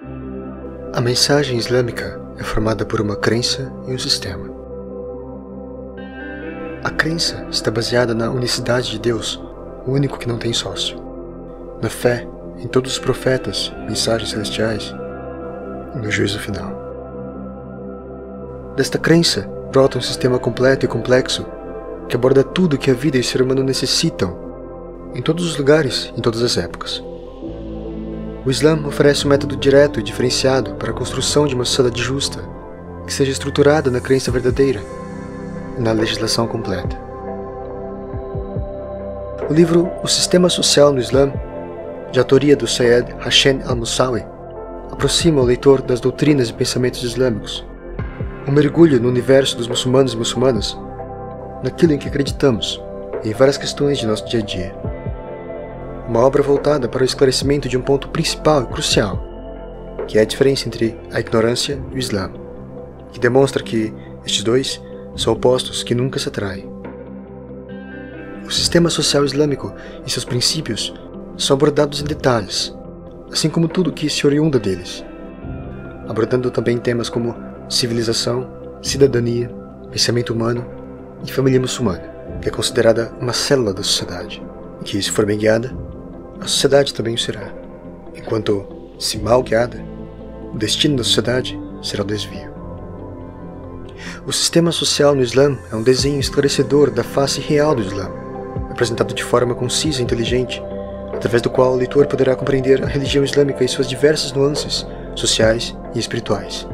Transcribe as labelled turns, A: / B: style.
A: A mensagem islâmica é formada por uma crença e um sistema. A crença está baseada na unicidade de Deus, o único que não tem sócio, na fé em todos os profetas, mensagens celestiais e no juízo final. Desta crença brota um sistema completo e complexo que aborda tudo que a vida e o ser humano necessitam, em todos os lugares, em todas as épocas. O Islã oferece um método direto e diferenciado para a construção de uma sociedade justa, que seja estruturada na crença verdadeira e na legislação completa. O livro O Sistema Social no Islã, de autoria do Syed Hashim al-Musawi, aproxima o leitor das doutrinas e pensamentos islâmicos, um mergulho no universo dos muçulmanos e muçulmanas, naquilo em que acreditamos e em várias questões de nosso dia a dia. Uma obra voltada para o esclarecimento de um ponto principal e crucial, que é a diferença entre a ignorância e o Islã, que demonstra que estes dois são opostos que nunca se atraem. O sistema social islâmico e seus princípios são abordados em detalhes, assim como tudo que se oriunda deles, abordando também temas como civilização, cidadania, pensamento humano e família muçulmana, que é considerada uma célula da sociedade, e que, se for bem guiada, a sociedade também o será, enquanto, se mal guiada, o destino da sociedade será o desvio. O sistema social no Islã é um desenho esclarecedor da face real do Islã, apresentado de forma concisa e inteligente, através do qual o leitor poderá compreender a religião islâmica e suas diversas nuances sociais e espirituais.